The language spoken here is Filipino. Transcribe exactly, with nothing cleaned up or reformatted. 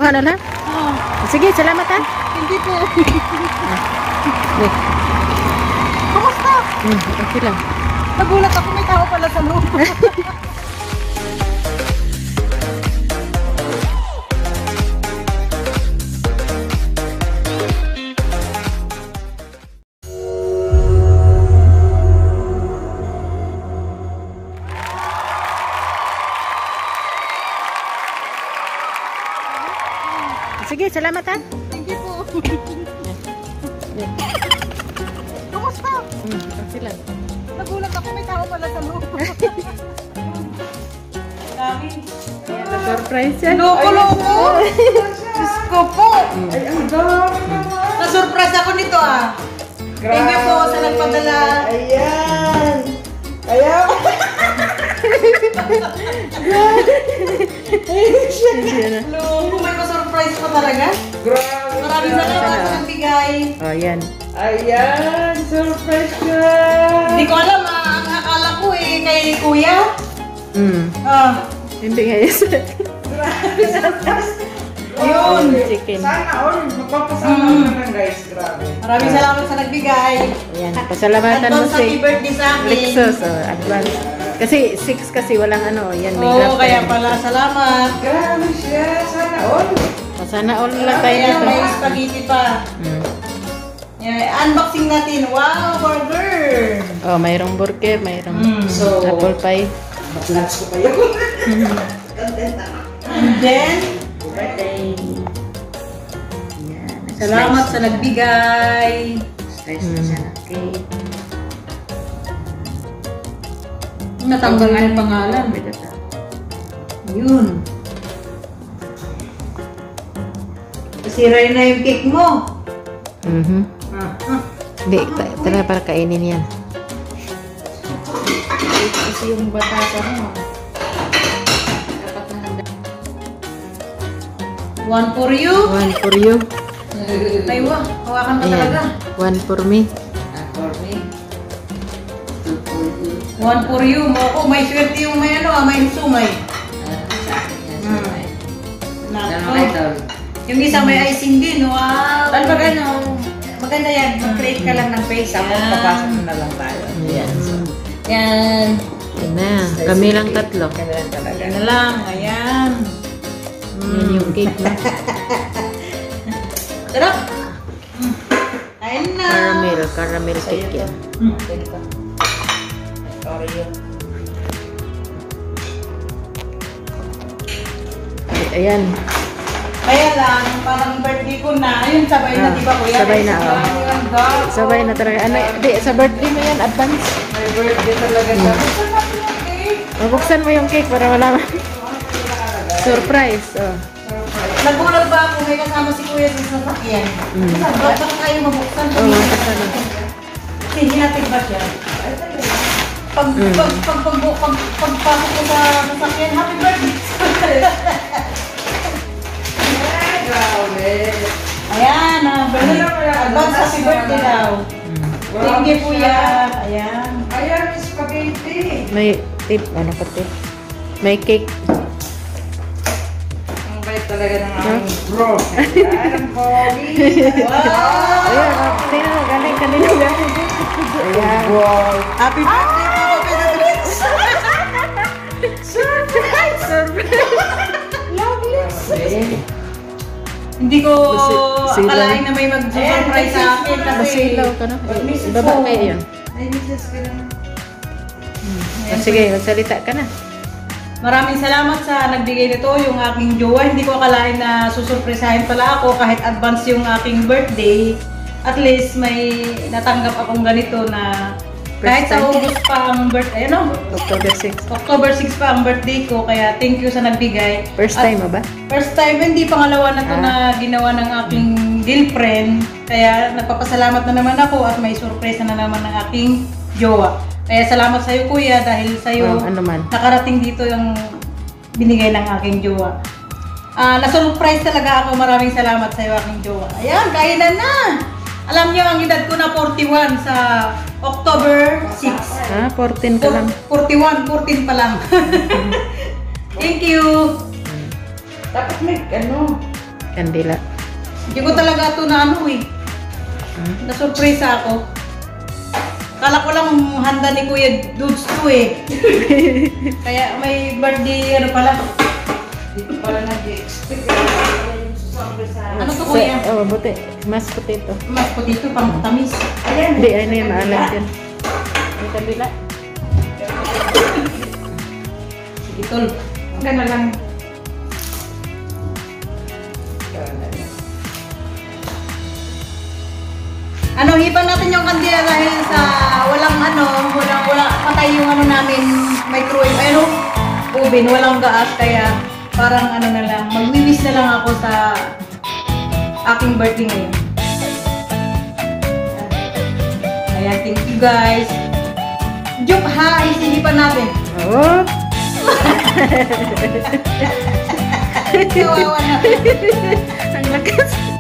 Kuha na lang? Oo. Sige, salamat ha. Hindi po. Wait. Kumusta? Hmm, okay lang. Nagulat ako, may tao pala sa loob. Sige, salamat ha. Hindi po. Kumusta? Hmm, okay lang. Nagulat ako, may tao pala sa loob. Dami. Ayan, na-surprise yan. Loko-loko! Diyos ko po! Ay, ang dami naman! Na-surprise ako nito ah! Thank you po sa nagpadala. Ayan! Ayan! Loko, may pa-surprise pa talaga. Grabe! Maraming salamat sa nagbigay. Oh, yan. Ayan! Surprise ka! Hindi ko alam ah, ang akala ko eh, kay kuya. Hmm. Ah, Hindi nga yes. yun. Chicken. Sana all, magpapasama Mm. na lang guys. Grabe. Maraming salamat sa nagbigay. Ayan, pasalamatan mo Advance happy si birthday sa akin. Lexus. Oh, advance. Kasi six kasi walang ano. Yan, may Oo, grab kaya tayo. pala salamat. Grabe siya! Sana all! Sana all lang tayo Kaya dito. may spaghetti pa. Hmm. Yan, unboxing natin. Wow, burger! Oh, mayroong burger, mayroong Mm. So, apple pie. mag-lunch ko kayo. And then, Birthday. Yan. salamat sa nagbigay. Slice na siya ng cake. Natanggal na yung pangalan. Yun. Nasira na yung cake mo. Mhm. Ah, ah. Hindi, ta- tara para kainin yan. Kasi yung batata mo. Dapat na handa. One for you. One for you. Ay, wa. Hawakan pa Ayan. talaga. One for me. Ah, for me. Two for you. One for you. Ako, may swerte yung may ano, ah, may sumay. Ah, sa akin yan. Hmm. Sumay. Nako. Ganun idol. Yung isa may icing din. Wow. Saan ba gano? Maganda yan. Mag-create ka lang ng face. Tapos Yan. papasok na lang tayo. Ayan. So, Yan. Yan na. Kami lang tatlo. kaya lang talaga. Yan na lang. Ayan. Yan yung cake na. Sarap. Mm. Kain na. Caramel. Caramel cake yan. Mm. Ganito. Oreo. Ayan. Kaya lang, parang birthday ko na. Ayun, sabay na, Ah, di ba kuya? sabay na, oh. Ayun, dog. Sabay na talaga. Ano, di, sa birthday mo yan, advance. May birthday talaga siya. Sarap yung cake. Mabuksan mo yung cake para malaman. Surprise. Oh. Nagulat ba ako may kasama si kuya sa sasakyan? Mm. Ba't baka kayo mabuksan? Oo, mga kasama. Kasi hinatid ba siya? Pag, Mm. pag, pag, pag, pag, pag, pagpasok ko sa sasakyan, happy birthday! Grabe. Ayan, ah, birthday. Advance happy birthday daw. Mm. Thank you, kuya. Ayan. Ayan, may spaghetti. May tip. Ano pa tip? May cake. Ang bait talaga ng aming bro. Ayan, ang pogi. Wow! Ayan. Oh, sino mo? Galing kanina. Galing. Ayan. Wow. Happy birthday po, Papa Prince! Surprise! Surprise! Okay. Hindi ko Basi- silaw. akalain na may mag-surprise sa akin kasi... Masilaw ka na. Missus Ibaba po. kayo yun. Ay, missus ka na. Oh, sige, magsalita ka na. Maraming salamat sa nagbigay nito, yung aking jowa. Hindi ko akalain na susurpresahin pala ako kahit advance yung aking birthday. At least may natanggap akong ganito na kahit sa time. August pa ang birthday, ano? October sixth. October sixth pa ang birthday ko, kaya thank you sa nagbigay. First At time mo ba? First time, hindi pangalawa na to Ah. na ginawa ng aking girlfriend. Kaya nagpapasalamat na naman ako at may surprise na naman ng aking jowa. Kaya salamat sa iyo kuya dahil sa iyo Oh, ano man. nakarating dito yung binigay ng aking jowa. Ah, na-surprise talaga ako. Maraming salamat sa iyo aking jowa. Ayan, kainan na. Alam niyo ang edad ko na forty-one sa October sixth. Ah, fourteen ka lang. forty-one, fourteen pa lang. Thank you. Dapat may, ano, Kandila. Hindi ko talaga ito na ano eh. Na-surpresa ako. Kala ko lang handa ni Kuya Dudes to eh. Kaya may birthday ano pala. Dito pala nag-expect. Ano to Kuya? Sa, oh, buti. Mas potato. Mas po dito pang tamis. Ayan. Hindi, ano yung maalam dyan. May kandila. Sige tol. Gana lang. Ano, hipan natin yung kandila dahil sa walang ano, walang, wala, patay yung ano namin, microwave, ayun, oven, walang gas, kaya parang ano na lang, magwiwis na lang ako sa aking birthday ngayon. Ayan, thank you guys. Joke ha, isinipan natin. Oh! Kawawa na. Ang lakas.